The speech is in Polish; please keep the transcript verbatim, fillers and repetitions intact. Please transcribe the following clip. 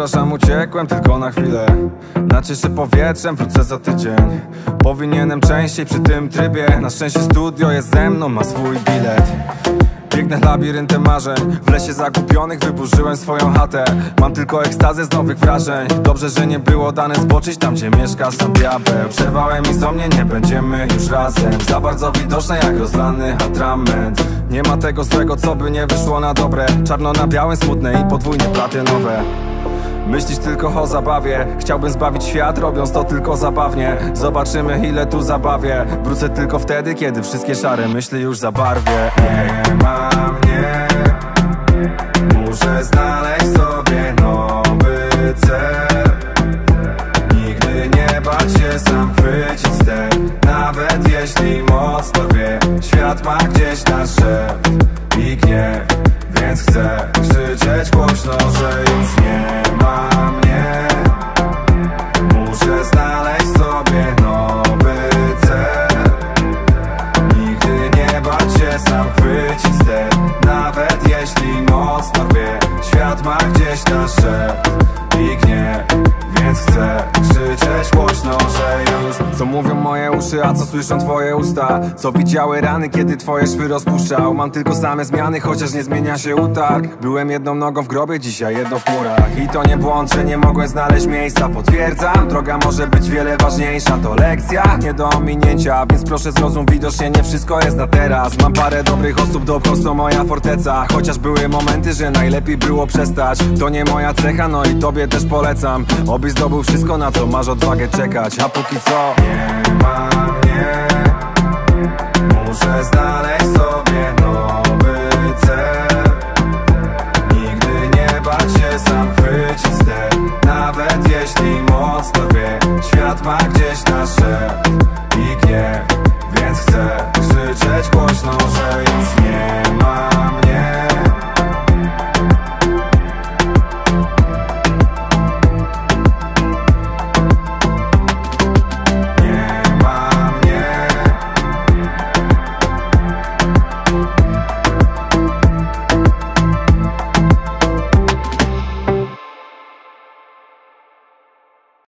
Przepraszam, uciekłem tylko na chwilę. Nacieszę powietrzem, wrócę za tydzień. Powinienem częściej przy tym trybie. Na szczęście studio jest ze mną, ma swój bilet. Biegnę labiryntem marzeń, w lesie zagubionych wyburzyłem swoją chatę. Mam tylko ekstazę z nowych wrażeń. Dobrze, że nie było dane zboczyć tam, gdzie mieszka sam diabeł. Przerwałem i mnie, nie będziemy już razem. Za bardzo widoczne jak rozlany atrament. Nie ma tego złego, co by nie wyszło na dobre. Czarno na białym, smutne i podwójnie platynowe. Myślisz tylko o zabawie. Chciałbym zbawić świat, robiąc to tylko zabawnie. Zobaczymy, ile tu zabawię. Wrócę tylko wtedy, kiedy wszystkie szare myśli już zabarwię. Nie ma mnie, muszę znaleźć sobie nowy cel. Nigdy nie bać się sam chwycić ster. Nawet jeśli mocno wie, świat ma gdzieś na szept i gniew. Więc chcę krzyczeć głośno, że już nie ma mnie. Muszę znaleźć sobie nowy cel. Nigdy nie bać się sam chwycić ster. Nawet jeśli mocno wie, świat ma gdzieś na szept i gniew. Więc chcę krzyczeć głośno, że już. Co mówią moje uszy, a co słyszą twoje usta? Co widziały rany, kiedy twoje szwy rozpuszczał? Mam tylko same zmiany, chociaż nie zmienia się utarg. Byłem jedną nogą w grobie, dzisiaj jedną w chmurach. I to nie błąd, że nie mogłem znaleźć miejsca. Potwierdzam, droga może być wiele ważniejsza. To lekcja, nie do ominięcia. Więc proszę zrozum, widocznie nie wszystko jest na teraz. Mam parę dobrych osób, dobro to moja forteca. Chociaż były momenty, że najlepiej było przestać. To nie moja cecha, no i tobie też polecam. Obyś zdobył wszystko, na co masz odwagę czekać. A póki co nie ma mnie. Muszę znaleźć sobie